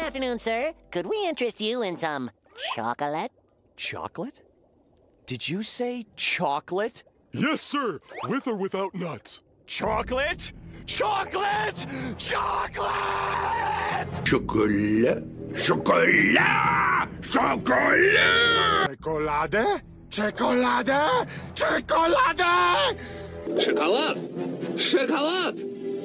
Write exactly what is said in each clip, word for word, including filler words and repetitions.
afternoon, sir. Could we interest you in some chocolate? Chocolate? Did you say chocolate? Yes, sir. With or without nuts. Chocolate? Chocolate! Chocolate! Chocolat, chocolat, chocolat! Chocolade? Chocolade? Chocolade! Шоколад! Шоколад!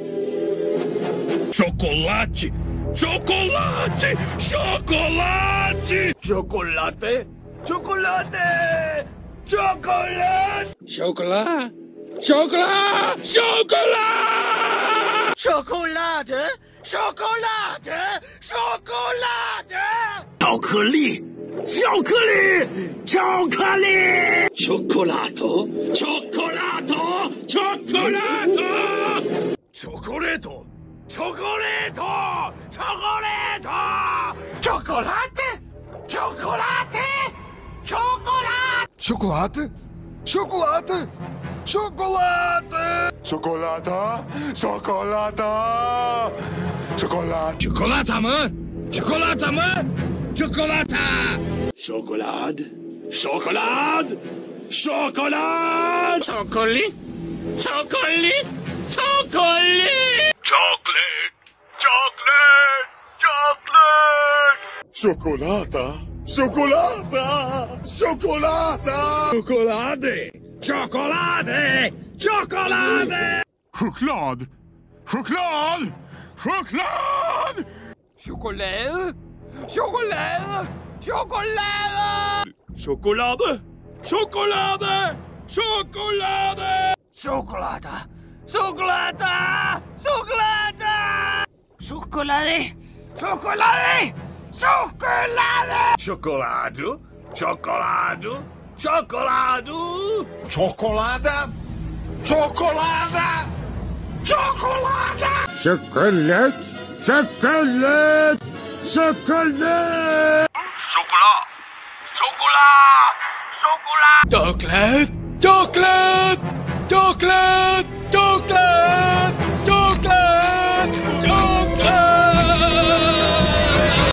Chocolate! Chocolate! Chocolate! Chocolate! Chocolate! Chocolate! Chocolat! Chocolat! Chocolat! Chocolade! Chocolade! Chocolade! 巧克力，巧克力，巧克力。Cioccolato, cioccolato, cioccolato. Cioccolato, cioccolato, cioccolato. Chocolate! Chocolate! Chocolate! Chocolate? Chocolate! Chocolate! Chocolata! Chocolata! Chocolate! Çikolata mı? Çikolata mı? Çikolata. Şokolad, şokolad, şokolad. Çokolit, çokolit, çokolit. Chocolate, chocolate, chocolate. Chocolata! Chocolata! Chocolata! Çokolade, çokolade, çokolade. Choklad! Choklad! Choklad! Chokolade, chokolade, chokolade. Çokolade, çokolade, çokolade. Çokolata, çokolata, çokolata. Çokolade, çokolade, çokolade. Çokolado, çokolado, çokolado. Chocolada! Chocolada! Chocolada! Chocolat, chocolat, chocolat. Chocolat, chocolat, chocolat. Chocolate, chocolate, chocolate.